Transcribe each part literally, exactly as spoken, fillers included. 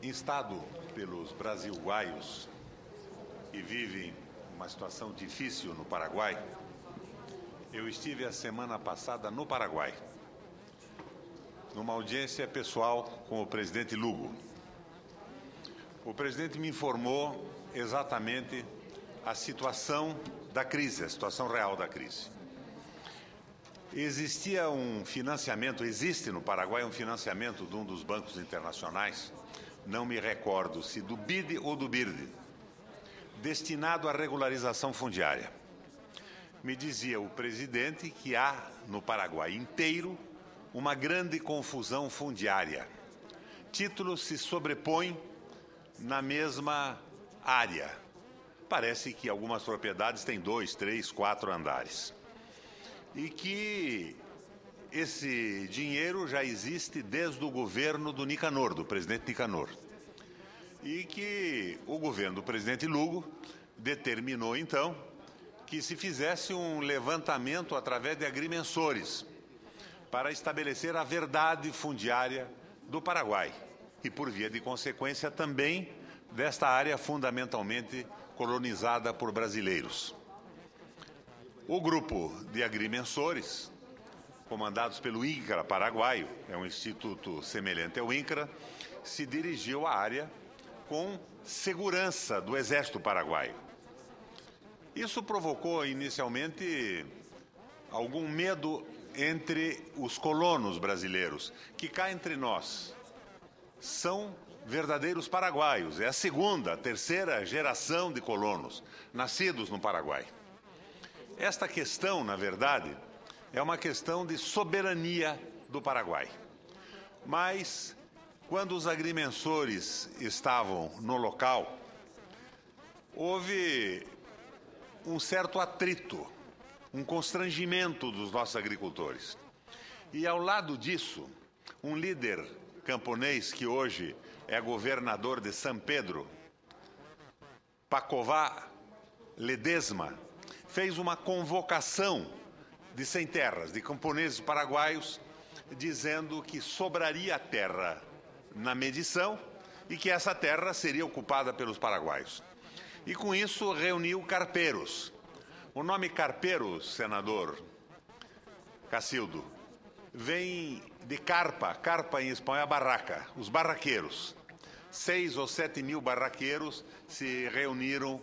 instado pelos brasil-uruguaios que vivem uma situação difícil no Paraguai, eu estive a semana passada no Paraguai, numa audiência pessoal com o presidente Lugo. O presidente me informou exatamente a situação da crise, a situação real da crise. Existia um financiamento, existe no Paraguai um financiamento de um dos bancos internacionais, não me recordo se do B I D ou do B I R D, destinado à regularização fundiária. Me dizia o presidente que há no Paraguai inteiro uma grande confusão fundiária. Títulos se sobrepõem na mesma área. Parece que algumas propriedades têm dois, três, quatro andares. E que esse dinheiro já existe desde o governo do Nicanor, do presidente Nicanor. E que o governo do presidente Lugo determinou, então, que se fizesse um levantamento através de agrimensores para estabelecer a verdade fundiária do Paraguai e, por via de consequência, também desta área fundamentalmente colonizada por brasileiros. O grupo de agrimensores, comandados pelo INCRA paraguaio, é um instituto semelhante ao INCRA, se dirigiu à área com segurança do Exército Paraguaio. Isso provocou inicialmente algum medo entre os colonos brasileiros, que cá entre nós são verdadeiros paraguaios. É a segunda, a terceira geração de colonos nascidos no Paraguai. Esta questão, na verdade, é uma questão de soberania do Paraguai. Mas, quando os agrimensores estavam no local, houve um certo atrito, um constrangimento dos nossos agricultores. E, ao lado disso, um líder camponês que hoje é governador de São Pedro, Pacová Ledesma, fez uma convocação de sem terras, de camponeses paraguaios, dizendo que sobraria terra na medição e que essa terra seria ocupada pelos paraguaios. E com isso reuniu carpeiros. O nome carpeiro, senador Cacildo, vem de carpa, carpa em espanhol é barraca, os barraqueiros. Seis ou sete mil barraqueiros se reuniram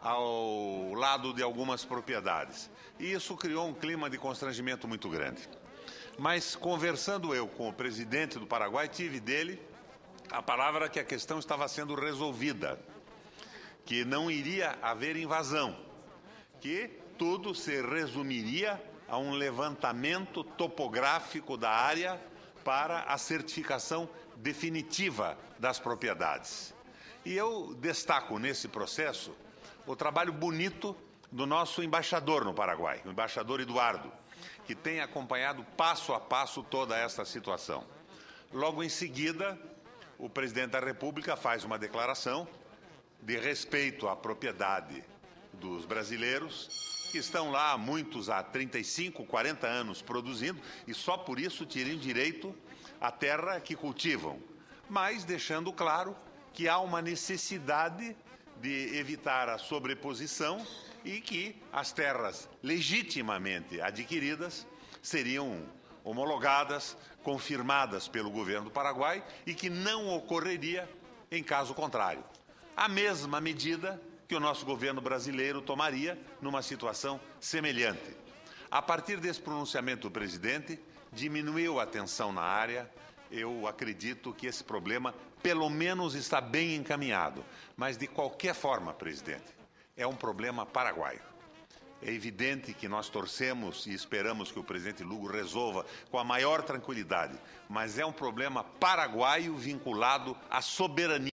ao lado de algumas propriedades. E isso criou um clima de constrangimento muito grande. Mas, conversando eu com o presidente do Paraguai, tive dele a palavra que a questão estava sendo resolvida, que não iria haver invasão, que tudo se resumiria a um levantamento topográfico da área para a certificação definitiva das propriedades. E eu destaco nesse processo o trabalho bonito do nosso embaixador no Paraguai, o embaixador Eduardo, que tem acompanhado passo a passo toda esta situação. Logo em seguida, o presidente da República faz uma declaração de respeito à propriedade dos brasileiros, que estão lá há muitos, há trinta e cinco, quarenta anos produzindo, e só por isso teriam direito à terra que cultivam, mas deixando claro que há uma necessidade de evitar a sobreposição e que as terras legitimamente adquiridas seriam homologadas, confirmadas pelo governo do Paraguai e que não ocorreria em caso contrário. A mesma medida que o nosso governo brasileiro tomaria numa situação semelhante. A partir desse pronunciamento do presidente, diminuiu a tensão na área. Eu acredito que esse problema, pelo menos, está bem encaminhado. Mas, de qualquer forma, presidente, é um problema paraguaio. É evidente que nós torcemos e esperamos que o presidente Lugo resolva com a maior tranquilidade, mas é um problema paraguaio vinculado à soberania.